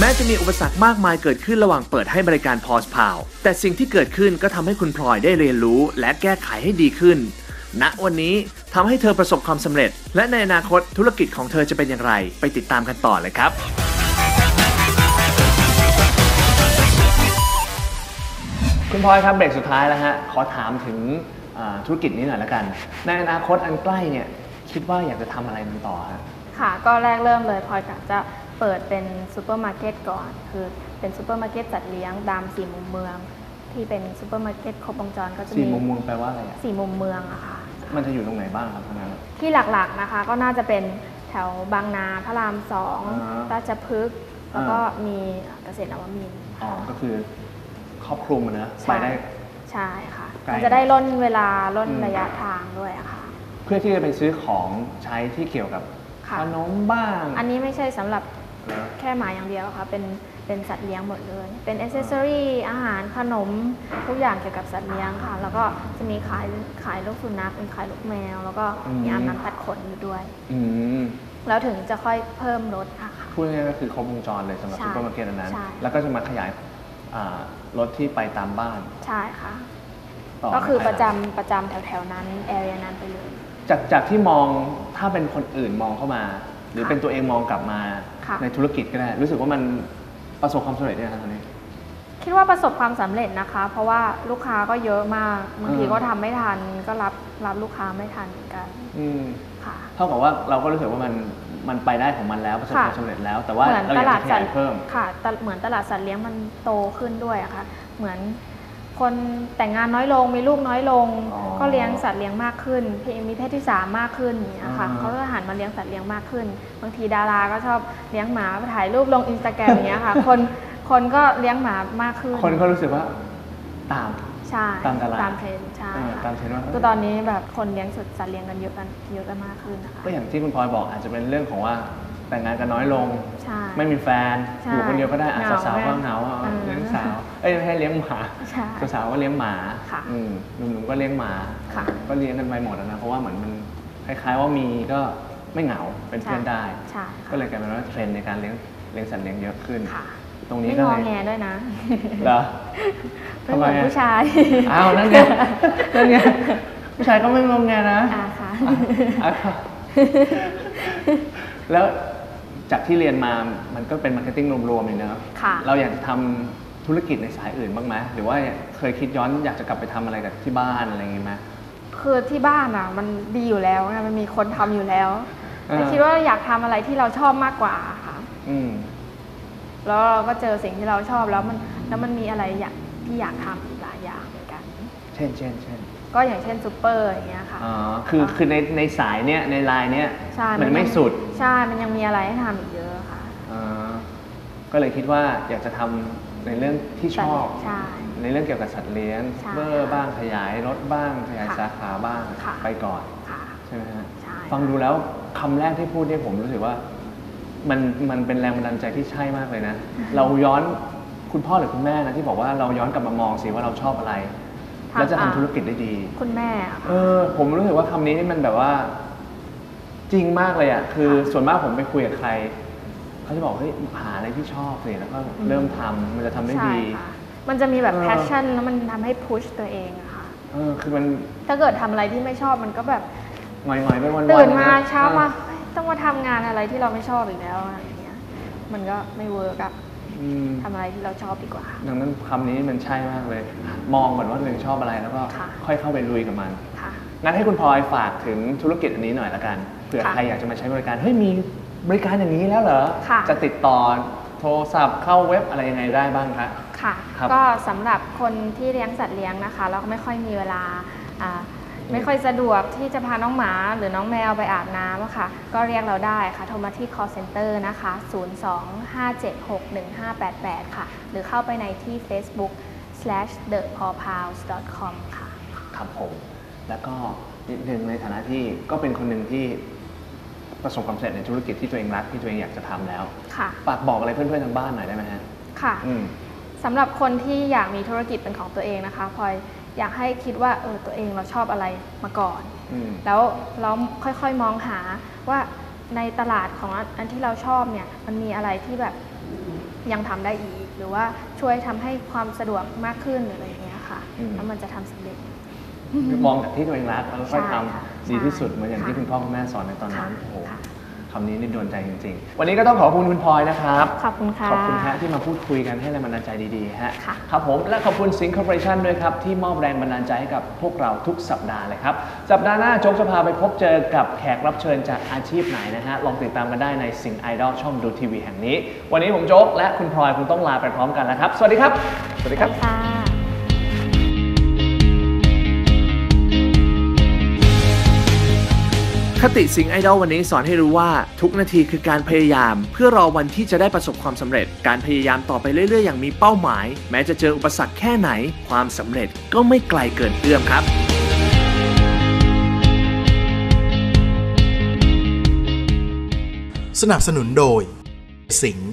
ม้จะมีอุปสรรคมากมายเกิดขึ้นระหว่างเปิดให้บริการ Pause Pal แต่สิ่งที่เกิดขึ้นก็ทำให้คุณพลอยได้เรียนรู้และแก้ไขให้ดีขึ้นณวันนี้ทำให้เธอประสบความสำเร็จและในอนาคตธุรกิจของเธอจะเป็นอย่างไรไปติดตามกันต่อเลยครับคุณพลอยครับเบรกสุดท้ายแล้วฮะขอถามถึงธุรกิจนี้หน่อยละกันในอนาคตอันใกล้เนี่ยคิดว่าอยากจะทำอะไรมันต่อฮะค่ะก็แรกเริ่มเลยพลอยกะจะเปิดเป็นซูเปอร์มาร์เก็ตก่อนคือเป็นซูเปอร์มาร์เก็ตจัดเลี้ยงตาม4มุมเมืองที่เป็นซูเปอร์มาร์เก็ตครบวงจรก็จะมี 4มุมเมืองแปลว่าอะไรอ่ะ 4มุมเมืองอะค่ะมันจะอยู่ตรงไหนบ้างครับท่านนั้นที่หลักๆนะคะก็น่าจะเป็นแถวบางนาพระราม2ราชพฤกษ์แล้วก็มีเกษตรนวมินทร์ก็คือครอบคลุมนะไปได้ใช่ค่ะมันจะได้ล่นเวลาล่นระยะทางด้วยค่ะเพื่อที่จะไปซื้อของใช้ที่เกี่ยวกับขนมบ้างอันนี้ไม่ใช่สำหรับแค่หมาอย่างเดียวค่ะเป็นสัตว์เลี้ยงหมดเลยเป็นอ็อกเซสซอรี่อาหารขนมทุกอย่างเกี่ยวกับสัตว์เลี้ยงค่ะแล้วก็จะมีขายลูกสุนัขมีขายลูกแมวแล้วก็มีอาบน้ำตัดขนอยู่ด้วยแล้วถึงจะค่อยเพิ่มรถค่ะพูดง่ายๆก็คือครบวงจรเลยสำหรับซูเปอร์มาร์เก็ตนั้นแล้วก็จะมาขยายรถที่ไปตามบ้านใช่ค่ะก็คือประจำแถวๆนั้นแอเรียนั้นไปเลยจากที่มองถ้าเป็นคนอื่นมองเข้ามาหรือเป็นตัวเองมองกลับมาในธุรกิจก็ได้รู้สึกว่ามันประสบความสำเร็จเนี่ยครับตอนนี้คิดว่าประสบความสำเร็จนะคะเพราะว่าลูกค้าก็เยอะมากบางทีก็ทำไม่ทันก็รับลูกค้าไม่ทันเหมือนกันค่ะเท่ากับว่าเราก็รู้สึกว่ามันไปได้ของมันแล้วประสบความสำเร็จแล้วแต่ว่าเราอยากจะขยายเพิ่มค่ะเหมือนตลาดสัตว์เลี้ยงมันโตขึ้นด้วยอะค่ะเหมือนคนแต่งงานน้อยลงมีลูกน้อยลงก็เลี้ยงสัตว์เลี้ยงมากขึ้นมีเพศที่3มากขึ้นอย่างเงี้ยค่ะเขาก็หันมาเลี้ยงสัตว์เลี้ยงมากขึ้นบางทีดาราก็ชอบเลี้ยงหมาไปถ่ายรูปลง Instagram อย่างเงี้ยค่ะคนก็เลี้ยงหมามากขึ้นคนก็รู้สึกว่าตามตลาดตามเทรนด์ใช่ตามเทรนด์ว่าคือตอนนี้แบบคนเลี้ยงสัตว์เลี้ยงกันเยอะมากขึ้นนะคะก็อย่างที่คุณพลอยบอกอาจจะเป็นเรื่องของว่าแต่งงานกันน้อยลงไม่มีแฟนอยู่คนเดียวก็ได้สาวๆก็เหงาเลี้ยงสาวไม่ให้เลี้ยงหมาสาวๆก็เลี้ยงหมาหนุ่มๆก็เลี้ยงหมาก็เลี้ยงกันไปหมดนะเพราะว่าเหมือนมันคล้ายๆว่ามีก็ไม่เหงาเป็นเพื่อนได้ก็เลยกลายเป็นว่าเทรนด์ในการเลี้ยงสัตว์เลี้ยงเยอะขึ้นตรงนี้ก็เลยไม่งอแงด้วยนะเหรอทำไมผู้ชายอ้าวนั่นไงผู้ชายก็ไม่งอแงนะค่ะแล้วจากที่เรียนมามันก็เป็นมาร์เก็ตติ้งรวมๆเลยนะเราอยากจะทำธุรกิจในสายอื่นบ้างไหมหรือว่าเคยคิดย้อนอยากจะกลับไปทำอะไรกับที่บ้านอะไรอย่างงี้ไหมคือที่บ้านอ่ะมันดีอยู่แล้วนะมันมีคนทำอยู่แล้วแต่คิดว่าอยากทำอะไรที่เราชอบมากกว่าค่ะแล้วเราก็เจอสิ่งที่เราชอบแล้วมันมีอะไรที่อยากทำอีกหลายอย่างเหมือนกันเช่นก็อย่างเช่นซูเปอร์อย่างเงี้ยค่ะคือในสายเนี้ยในไลน์เนี้ยมันไม่สุดใช่มันยังมีอะไรให้ทำอีกเยอะค่ะก็เลยคิดว่าอยากจะทำในเรื่องที่ชอบในเรื่องเกี่ยวกับสัตว์เลี้ยงเบอร์บ้างขยายรถบ้างขยายสาขาบ้างไปก่อนใช่ไหมฮะฟังดูแล้วคำแรกที่พูดเนี่ยผมรู้สึกว่ามันเป็นแรงบันดาลใจที่ใช่มากเลยนะเราย้อนคุณพ่อหรือคุณแม่นะที่บอกว่าเราย้อนกลับมามองสิว่าเราชอบอะไรแล้วจะทำธุรกิจได้ดีคุณแม่ผมรู้สึกว่าคำนี้นี่มันแบบว่าจริงมากเลยอ่ะคือส่วนมากผมไปคุยกับใครเขาจะบอกเฮ้ยหาอะไรที่ชอบเลยแล้วก็เริ่มทำมันจะทำได้ดีมันจะมีแบบ passion แล้วมันทำให้ push ตัวเองอะค่ะคือมันถ้าเกิดทำอะไรที่ไม่ชอมันก็แบบหงอยๆไปวันๆตื่นมาเช้ามาต้องมาทำงานอะไรที่เราไม่ชอบอีกแล้วอะไรอย่างเงี้ยมันก็ไม่เวิร์กอะทำอะไรที่เราชอบดีกว่าดังนั้นคำนี้มันใช่มากเลยมองก่อนว่าตัวเองชอบอะไรแล้วก็ค่อยเข้าไปลุยกับมันงั้นให้คุณพลอยฝากถึงธุรกิจอันนี้หน่อยละกันเผื่อใครอยากจะมาใช้บริการเฮ้ยมีบริการอย่างนี้แล้วเหรอจะติดต่อโทรศัพท์เข้าเว็บอะไรยังไงได้บ้างคะค่ะก็สำหรับคนที่เลี้ยงสัตว์เลี้ยงนะคะแล้วก็ไม่ค่อยมีเวลาไม่ค่อยสะดวกที่จะพาน้องหมาหรือน้องแมวไปอาบน้ำค่ะก็เรียกเราได้ค่ะโทรมาที่ call center นะคะ02-576-1588 ค่ะหรือเข้าไปในที่ facebook/thepawpals.com ค่ะครับผมแล้วก็นิดนึงในฐานะที่ก็เป็นคนหนึ่งที่ประสบความสำเร็จในธุรกิจที่ตัวเองรักที่ตัวเองอยากจะทำแล้วฝากบอกอะไรเพื่อนๆทางบ้านหน่อยได้ไหมฮะค่ะสำหรับคนที่อยากมีธุรกิจเป็นของตัวเองนะคะพลอยอยากให้คิดว่าตัวเองเราชอบอะไรมาก่อนแล้วเราค่อยๆมองหาว่าในตลาดของอันที่เราชอบเนี่ยมันมีอะไรที่แบบยังทำได้อีกหรือว่าช่วยทำให้ความสะดวกมากขึ้นหรืออะไรอย่างเงี้ยค่ะแล้วมันจะทำสำเร็จมองจากที่ตัวเองรักแล้วค่อยทำดีที่สุดเหมือนอย่างที่คุณพ่อคุณแม่สอนในตอนนั้นโอ้โหคำนี้นี่โดนใจจริงๆวันนี้ก็ต้องขอบคุณคุณพลอยนะครับขอบคุณค่ะขอบคุณฮะที่มาพูดคุยกันให้แรงบันดาลใจดีๆฮะครับผมและขอบคุณสิงห์คอร์ปอเรชั่นด้วยครับที่มอบแรงบันดาลใจให้กับพวกเราทุกสัปดาห์เลยครับสัปดาห์หน้าโจ๊กจะพาไปพบเจอกับแขกรับเชิญจากอาชีพไหนนะฮะลองติดตามกันได้ในสิงห์ไอดอลช่องดูทีวีแห่งนี้วันนี้ผมโจ๊กและคุณพลอยคงต้องลาไปพร้อมกันแล้วครับสวัสดีครับสวัสดีครับคติสิงห์ไอดอลวันนี้สอนให้รู้ว่าทุกนาทีคือการพยายามเพื่อรอวันที่จะได้ประสบความสำเร็จการพยายามต่อไปเรื่อยๆอย่างมีเป้าหมายแม้จะเจออุปสรรคแค่ไหนความสำเร็จก็ไม่ไกลเกินเอื้อมครับสนับสนุนโดยสิงห์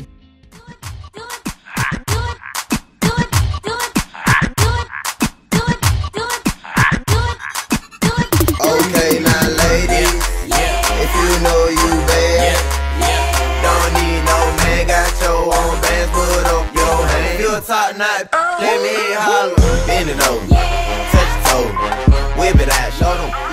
Top night, let me holler, bend it over, touch your toe, whip it out, show them.